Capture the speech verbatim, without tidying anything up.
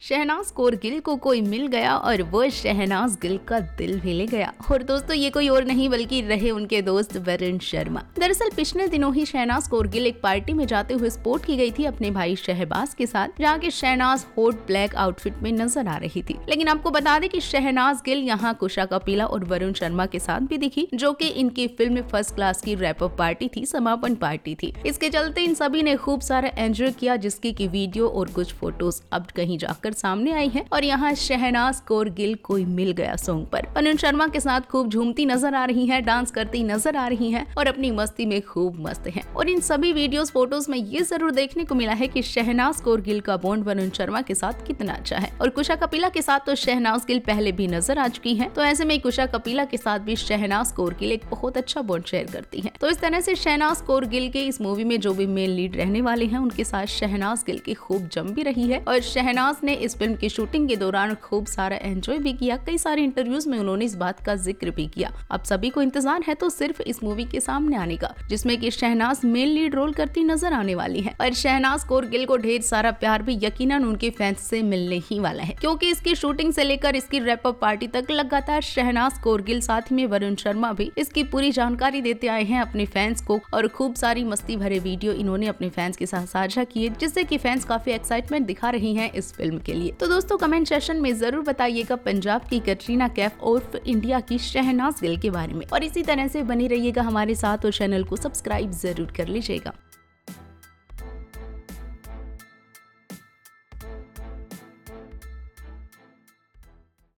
शहनाज कौर गिल को कोई मिल गया और वो शहनाज गिल का दिल भी ले गया। और दोस्तों ये कोई और नहीं बल्कि रहे उनके दोस्त वरुण शर्मा। दरअसल पिछले दिनों ही शहनाज कौर गिल एक पार्टी में जाते हुए स्पॉट की गई थी अपने भाई शहबाज के साथ, जहाँ के शहनाज हॉट ब्लैक आउटफिट में नजर आ रही थी। लेकिन आपको बता दें कि शहनाज गिल यहाँ कुशा कपिला और वरुण शर्मा के साथ भी दिखी, जो कि इनकी फिल्म फर्स्ट क्लास की रैप अप पार्टी थी, समापन पार्टी थी। इसके चलते इन सभी ने खूब सारा एंजॉय किया, जिसकी की वीडियो और कुछ फोटोज अब कहीं जाकर सामने आई है। और यहाँ शहनाज कौर गिल कोई मिल गया सॉन्ग पर वरुण शर्मा के साथ खूब झूमती नजर आ रही है, डांस करती नजर आ रही है और अपनी मस्ती में खूब मस्त है। और इन सभी वीडियोस फोटोज में ये जरूर देखने को मिला है कि शहनाज कौर गिल का बॉन्ड वरुण शर्मा के साथ कितना अच्छा है। और कुशा कपिला के साथ तो शहनाज गिल पहले भी नजर आ चुकी है, तो ऐसे में कुशा कपिला के साथ भी शहनाज कौर गिल एक बहुत अच्छा बॉन्ड शेयर करती है। तो इस तरह से शहनाज कौर गिल के इस मूवी में जो भी मेन लीड रहने वाले हैं उनके साथ शहनाज गिल की खूब जम भी रही है। और शहनाज ने इस फिल्म की शूटिंग के दौरान खूब सारा एंजॉय भी किया। कई सारे इंटरव्यूज में उन्होंने इस बात का जिक्र भी किया। अब सभी को इंतजार है तो सिर्फ इस मूवी के सामने आने का, जिसमें कि शहनाज मेन लीड रोल करती नजर आने वाली है। और शहनाज कौर गिल को ढेर सारा प्यार भी यकीनन उनके फैंस से मिलने ही वाला है, क्योंकि इसकी शूटिंग से लेकर इसकी रैप अप पार्टी तक लगातार शहनाज कौर गिल साथ में वरुण शर्मा भी इसकी पूरी जानकारी देते आए हैं अपने फैंस को। और खूब सारी मस्ती भरे वीडियो इन्होंने अपने फैंस के साथ साझा किए, जिससे कि फैंस काफी एक्साइटमेंट दिखा रही हैं इस फिल्म के लिए। तो दोस्तों कमेंट सेक्शन में जरूर बताइएगा पंजाब की कैटरीना कैफ और इंडिया की शहनाज गिल के बारे में। और इसी तरह से बने रहिएगा हमारे साथ और चैनल को सब्सक्राइब जरूर कर लीजिएगा।